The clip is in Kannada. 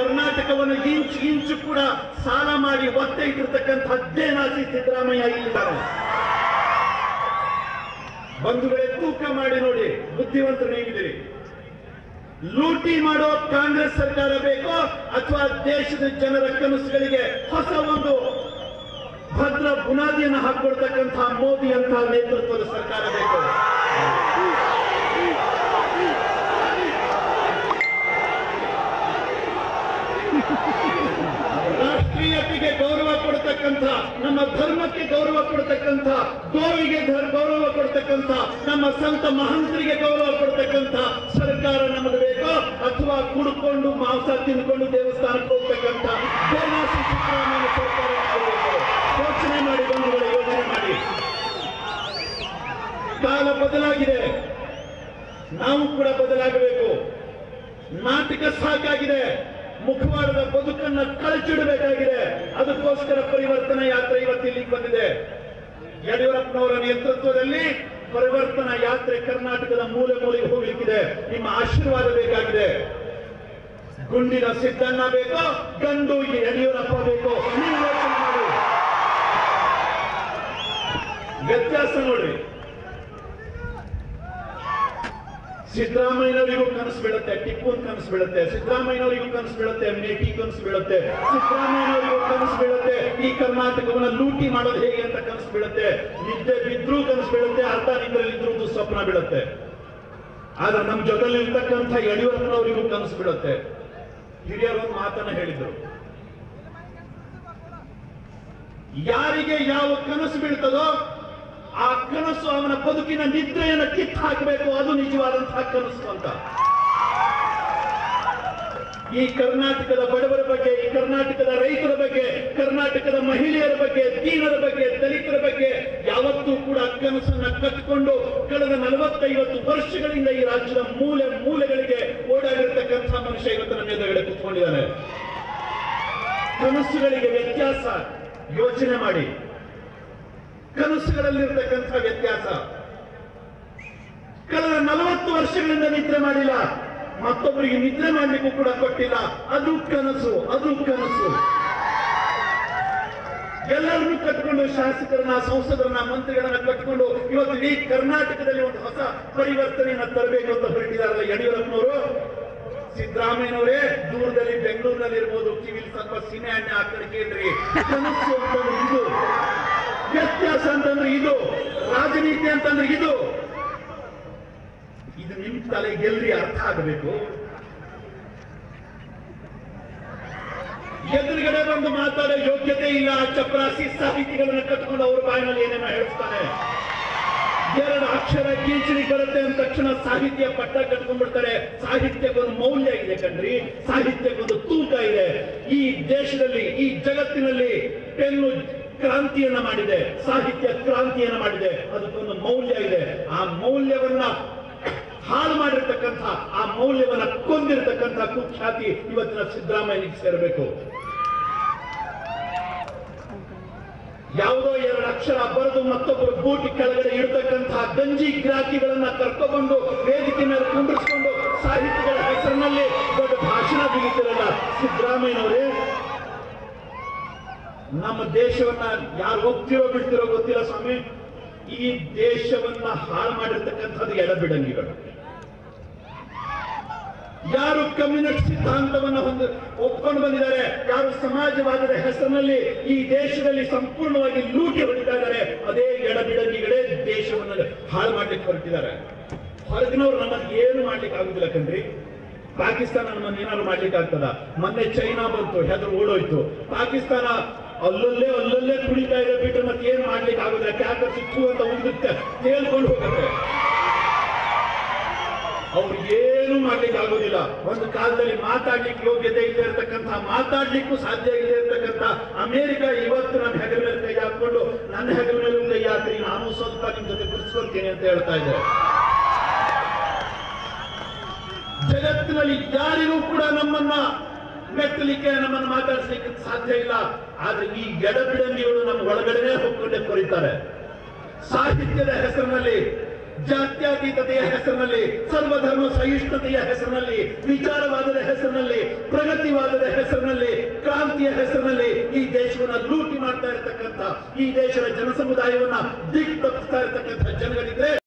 ಕರ್ನಾಟಕವನ್ನು ಇಂಚು ಇಂಚು ಕೂಡ ಸಾಲ ಮಾಡಿ ಒತ್ತೆ ಇಟ್ಟಿರ್ತಕ್ಕಂಥ ದೇನಾಸಿ ಸಿದ್ದರಾಮಯ್ಯ ಇಲ್ಲಿದ್ದಾರೆ. ಬಂಧುಗಳೇ, ತೂಕ ಮಾಡಿ ನೋಡಿ, ಬುದ್ಧಿವಂತರು ಹೇಗಿದ್ದೀರಿ? ಲೂಟಿ ಮಾಡೋ ಕಾಂಗ್ರೆಸ್ ಸರ್ಕಾರ ಬೇಕೋ ಅಥವಾ ದೇಶದ ಜನರ ಕನಸುಗಳಿಗೆ ಹೊಸ ಒಂದು ಭದ್ರ ಬುನಾದಿಯನ್ನು ಹಾಕೊಳ್ತಕ್ಕಂಥ ಮೋದಿ ಅಂತ ನೇತೃತ್ವದ ಸರ್ಕಾರ ಬೇಕು? ರಾಷ್ಟ್ರೀಯತೆಗೆ ಗೌರವ ಕೊಡ್ತಕ್ಕಂಥ, ನಮ್ಮ ಧರ್ಮಕ್ಕೆ ಗೌರವ ಕೊಡ್ತಕ್ಕಂಥ, ಗೋವಿಗೆ ಗೌರವ ಕೊಡ್ತಕ್ಕಂಥ, ನಮ್ಮ ಸಂತ ಮಹಂತರಿಗೆ ಗೌರವ ಕೊಡ್ತಕ್ಕಂಥ ಸರ್ಕಾರ ನಮಗೆ ಬೇಕೋ ಅಥವಾ ಕುಡ್ಕೊಂಡು ಮಾಂಸ ತಿಂದ್ಕೊಂಡು ದೇವಸ್ಥಾನಕ್ಕೆ ಹೋಗ್ತಕ್ಕಂಥ ಸಿದ್ದರಾಮಯ್ಯ ಸರ್ಕಾರ ಬೇಕು? ಯೋಚನೆ ಮಾಡಿ ಬಂಧುಗಳೇ, ಯೋಚನೆ ಮಾಡಿ. ಕಾಲ ಬದಲಾಗಿದೆ, ನಾವು ಕೂಡ ಬದಲಾಗಬೇಕು. ನಾಟಕ ಸಾಕಾಗಿದೆ, ಮುಖವಾಡದ ಬದುಕನ್ನ ಕಳಚಿಡಬೇಕಾಗಿದೆ. ಅದಕ್ಕೋಸ್ಕರ ಪರಿವರ್ತನಾ ಯಾತ್ರೆ ಇವತ್ತು ಇಲ್ಲಿಗೆ ಬಂದಿದೆ. ಯಡಿಯೂರಪ್ಪನವರ ನೇತೃತ್ವದಲ್ಲಿ ಪರಿವರ್ತನಾ ಯಾತ್ರೆ ಕರ್ನಾಟಕದ ಮೂಲೆ ಮೂಲೆಗೆ ಹೋಗ್ಲಿಕ್ಕಿದೆ. ನಿಮ್ಮ ಆಶೀರ್ವಾದ ಬೇಕಾಗಿದೆ. ಗುಂಡಿನ ಸಿದ್ದಣ್ಣ ಬೇಕೋ, ಗಂಡು ಯಡಿಯೂರಪ್ಪ ಬೇಕೋ? ನೀವು ಯೋಚನೆ ಮಾಡಿ. ವ್ಯತ್ಯಾಸ ನೋಡ್ರಿ. ಸಿದ್ದರಾಮಯ್ಯನವರಿಗೂ ಕನಸು ಬೀಳುತ್ತೆ, ಟಿಪ್ಪು ಕನಸು ಬೀಳುತ್ತೆ. ಸಿದ್ದರಾಮಯ್ಯನವರಿಗೂ ಕನಸು ಬೀಳುತ್ತೆ, ಮೇಟಿ ಕನಸು ಬೀಳುತ್ತೆ. ಸಿದ್ದರಾಮಯ್ಯನವರಿಗೂ ಕನಸು ಬೀಳುತ್ತೆ, ಈ ಕರ್ನಾಟಕವನ್ನ ಲೂಟಿ ಮಾಡೋದು ಹೇಗೆ ಅಂತ ಕನಸು ಬೀಳುತ್ತೆ. ನಿದ್ದೆ ಬಿದ್ರೂ ಕನಸು ಬೀಳುತ್ತೆ, ಅರ್ಧ ನಿದ್ರೆಯಲ್ಲಿದ್ರೂ ಸ್ವಪ್ನ ಬೀಳುತ್ತೆ. ಆದ್ರೆ ನಮ್ಮ ಜೊತೆಲಿ ಇರ್ತಕ್ಕಂಥ ಯಡಿಯೂರಪ್ಪನವರಿಗೂ ಕನಸು ಬೀಳುತ್ತೆ. ಹಿರಿಯರೊಂದು ಮಾತನ್ನ ಹೇಳಿದ್ರು, ಯಾರಿಗೆ ಯಾವ ಕನಸು ಬೀಳ್ತದೋ ಆ ಕನಸು ಅವನ ಬದುಕಿನ ನಿದ್ರೆಯನ್ನು ಕಿತ್ತು ಹಾಕಬೇಕು, ಅದು ನಿಜವಾದಂತಹ ಕನಸು ಅಂತ. ಈ ಕರ್ನಾಟಕದ ಬಡವರ ಬಗ್ಗೆ, ಈ ಕರ್ನಾಟಕದ ರೈತರ ಬಗ್ಗೆ, ಕರ್ನಾಟಕದ ಮಹಿಳೆಯರ ಬಗ್ಗೆ, ದೀನರ ಬಗ್ಗೆ, ದಲಿತರ ಬಗ್ಗೆ ಯಾವತ್ತೂ ಕೂಡ ಕನಸನ್ನ ಕಟ್ಟಿಕೊಂಡು ಕಳೆದ 40-50 ವರ್ಷಗಳಿಂದ ಈ ರಾಜ್ಯದ ಮೂಲೆ ಮೂಲೆಗಳಿಗೆ ಓಡಾಡಿರ್ತಕ್ಕಂಥ ಮನುಷ್ಯ ಇವತ್ತು ನಮ್ಮ ಎದುರುಗಡೆ ಕೂತ್ಕೊಂಡಿದ್ದಾನೆ. ಕನಸುಗಳಿಗೆ ವ್ಯತ್ಯಾಸ, ಯೋಚನೆ ಮಾಡಿ. ಕನಸುಗಳಲ್ಲಿರ್ತಕ್ಕಂಥ ವ್ಯತ್ಯಾಸ. ಕಳೆದ 40 ವರ್ಷಗಳಿಂದ ನಿದ್ರೆ ಮಾಡಿಲ್ಲ, ಮತ್ತೊಬ್ಬರಿಗೆ ನಿದ್ರೆ ಮಾಡಲಿಕ್ಕೂ ಕೂಡ ಕೊಟ್ಟಿಲ್ಲ. ಅದು ಕನಸು, ಅದು ಕನಸು. ಎಲ್ಲರನ್ನೂ ಕಟ್ಕೊಂಡು, ಶಾಸಕರನ್ನ, ಸಂಸದರನ್ನ, ಮಂತ್ರಿಗಳನ್ನ ಕಟ್ಕೊಂಡು ಇವತ್ತು ಇಡೀ ಕರ್ನಾಟಕದಲ್ಲಿ ಒಂದು ಹೊಸ ಪರಿವರ್ತನೆಯನ್ನ ತರಬೇಕು ಅಂತ ಹೊರಟಿದಾರಲ್ಲ ಯಡಿಯೂರಪ್ಪನವರು. ಸಿದ್ದರಾಮಯ್ಯನವರೇ ದೂರದಲ್ಲಿ ಬೆಂಗಳೂರಿನಲ್ಲಿ ಇರ್ಬೋದು, ಕಿವಿಲಿ ಸ್ವಲ್ಪ ಸಿನೆ ಎಣ್ಣೆ ಹಾಕಿ. ಕನಸು ಅಂತಂದ್ರೆ ಇದು, ವ್ಯತ್ಯಾಸ ಅಂತಂದ್ರೆ ಇದು, ರಾಜನೀತಿ ಅಂತಂದ್ರೆ ಇದು. ಇದು ನಿಮ್ ತಲೆಗೆ ಎಲ್ರಿ ಅರ್ಥ ಆಗಬೇಕು. ಎದುರುಗಡೆ ಬಂದು ಮಾತಾಡೋ ಯೋಗ್ಯತೆ ಇಲ್ಲ. ಚಪರಾಸಿ ಸಾಹಿತಿಗಳನ್ನ ಕಟ್ಕೊಂಡು ಅವ್ರ ಬಾಯಿನಲ್ಲಿ ಏನೇನೋ ಹೇಳ್ತಾನೆ. 2 ಅಕ್ಷರ ಕೀಚಡಿ ಬರುತ್ತೆ ಅಂದ ತಕ್ಷಣ ಸಾಹಿತ್ಯ ಪಟ್ಟ ಕಟ್ಕೊಂಡ್ಬಿಡ್ತಾರೆ. ಸಾಹಿತ್ಯಕ್ಕೊಂದು ಮೌಲ್ಯ ಇದೆ ಕಣ್ರಿ, ಸಾಹಿತ್ಯಕ್ಕೊಂದು ತೂಕ ಇದೆ. ಈ ದೇಶದಲ್ಲಿ, ಈ ಜಗತ್ತಿನಲ್ಲಿ ಪೆನ್ನು ಕ್ರಾಂತಿಯನ್ನ ಮಾಡಿದೆ, ಸಾಹಿತ್ಯ ಕ್ರಾಂತಿಯನ್ನ ಮಾಡಿದೆ. ಅದಕ್ಕೊಂದು ಮೌಲ್ಯ ಇದೆ. ಆ ಮೌಲ್ಯವನ್ನ ಹಾಳು ಮಾಡಿರ್ತಕ್ಕಂಥ, ಆ ಮೌಲ್ಯವನ್ನ ಕೊಂದಿರತಕ್ಕಂಥ ಕುಖ್ಯಾತಿ ಇವತ್ತಿನ ಸಿದ್ದರಾಮಯ್ಯನಿಗೆ ಸೇರಬೇಕು. ಯಾವುದೋ 2 ಅಕ್ಷರ ಬರೆದು ಮತ್ತೊಬ್ಬರು ಬೂಟಿ ಕೆಳಗಡೆ ಇಡ್ತಕ್ಕಂತಹ ಗಂಜಿ ಗಿರಾಕಿಗಳನ್ನ ಕರ್ಕೊಬಂದು ವೇದಿಕೆ ಮೇಲೆ ಕುಂಡಿಸ್ಕೊಂಡು ಸಾಹಿತ್ಯಗಳ ಹೆಸರಿನಲ್ಲಿ ದೊಡ್ಡ ಭಾಷಣ ಬಿಗಿತಿರಲ್ಲ ಸಿದ್ದರಾಮಯ್ಯನವರೇ. ನಮ್ಮ ದೇಶವನ್ನ ಯಾರು ಹೋಗ್ತಿರೋ ಬಿಡ್ತಿರೋ ಗೊತ್ತಿಲ್ಲ ಸ್ವಾಮಿ. ಈ ದೇಶವನ್ನ ಹಾಳು ಮಾಡಿರ್ತಕ್ಕಂಥದ್ದು ಎಡಬಿಡಂಗಿಗಳು. ಯಾರು ಕಮ್ಯುನಿಸ್ಟ್ ಸಿದ್ಧಾಂತವನ್ನ ಒಪ್ಕೊಂಡು ಬಂದಿದ್ದಾರೆ, ಯಾರು ಸಮಾಜವಾದದ ಹೆಸರಿನಲ್ಲಿ ಈ ದೇಶದಲ್ಲಿ ಸಂಪೂರ್ಣವಾಗಿ ಲೂಟಿ ಹೊಡಿತಾ ಇದ್ದಾರೆ, ಅದೇ ಎಡಬಿಡಂಗಿಗಳೇ ದೇಶವನ್ನು ಹಾಳು ಮಾಡ್ಲಿಕ್ಕೆ ಹೊರಟಿದ್ದಾರೆ. ಹೊರಗಿನವ್ರು ನಮ್ಮಲ್ಲಿ ಏನು ಮಾಡ್ಲಿಕ್ಕೆ ಆಗುದಿಲ್ಲ ಕಣ್ರಿ. ಪಾಕಿಸ್ತಾನ ನಮ್ಮನ್ನು ಏನಾದ್ರು ಮಾಡ್ಲಿಕ್ಕೆ ಆಗ್ತದ? ಮೊನ್ನೆ ಚೈನಾ ಬಂತು, ಹೆದರು ಓಡೋಯ್ತು. ಪಾಕಿಸ್ತಾನ ಅಲ್ಲಲ್ಲೇ ಕುಡಿತಾ ಇದೆ ಬಿಟ್ಟರೆ ಮತ್ತೆ ಏನ್ ಮಾಡ್ಲಿಕ್ಕೆ ಆಗುದಿಲ್ಲ. ಕ್ಯಾಕರ್ ಸಿಕ್ಕು ಅಂತ ಉಳಿದುತ್ತೆ, ತೇಲ್ಕೊಂಡು ಹೋಗುತ್ತೆ. ಅವ್ರಿಗೇನು ಮಾಡ್ಲಿಕ್ಕೆ ಆಗೋದಿಲ್ಲ. ಒಂದು ಕಾಲದಲ್ಲಿ ಮಾತಾಡ್ಲಿಕ್ಕೆ ಯೋಗ್ಯತೆ ಇಲ್ಲದೆ ಇರತಕ್ಕಂಥ, ಮಾತಾಡ್ಲಿಕ್ಕೂ ಸಾಧ್ಯ ಇಲ್ಲದೆ ಇರತಕ್ಕಂಥ ಅಮೆರಿಕ ಇವತ್ತು ನನ್ನ ಹೆಗಲ ಮೇಲೆ ಕೈ ಹಾಕೊಂಡು, ನನ್ನ ಹೆಗಲ ಮೇಲೂ ಕೈ ಹಾಕಿ ನಾನು ಸ್ವಲ್ಪ ನಿಮ್ ಜೊತೆ ಬಿಡಿಸ್ಕೊಳ್ತೀನಿ ಅಂತ ಹೇಳ್ತಾ ಇದೆ. ಜಗತ್ತಿನಲ್ಲಿ ಯಾರಿಗೂ ಕೂಡ ನಮ್ಮನ್ನ ಮೆಟ್ಟಲಿಕ್ಕೆ, ನಮ್ಮನ್ನು ಮಾತಾಡಿಸ್ಲಿಕ್ಕೆ ಸಾಧ್ಯ ಇಲ್ಲ. ಆದ್ರೆ ಈ ಎಡಬಿಡಂಗಿಗಳು ನಮ್ಮ ಒಳಗಡೆನೆ ಹೋಗ್ಕೊಂಡೆ ಕೊರಿತಾರೆ. ಸಾಹಿತ್ಯದ ಹೆಸರಿನಲ್ಲಿ ಜಾತ್ಯತೀತತೆಯ ಹೆಸರಿನಲ್ಲಿ, ಸರ್ವಧರ್ಮ ಸಹಿಷ್ಣುತೆಯ ಹೆಸರಿನಲ್ಲಿ, ವಿಚಾರವಾದದ ಹೆಸರಿನಲ್ಲಿ, ಪ್ರಗತಿವಾದದ ಹೆಸರಿನಲ್ಲಿ, ಕ್ರಾಂತಿಯ ಹೆಸರಿನಲ್ಲಿ ಈ ದೇಶವನ್ನ ಲೂಟಿ ಮಾಡ್ತಾ ಇರತಕ್ಕಂಥ, ಈ ದೇಶದ ಜನಸಮುದಾಯವನ್ನ ದಿಕ್ಕು ತಪ್ಪಿಸ್ತಾ ಇರತಕ್ಕಂಥ ಜನಗಳಿದ್ರೆ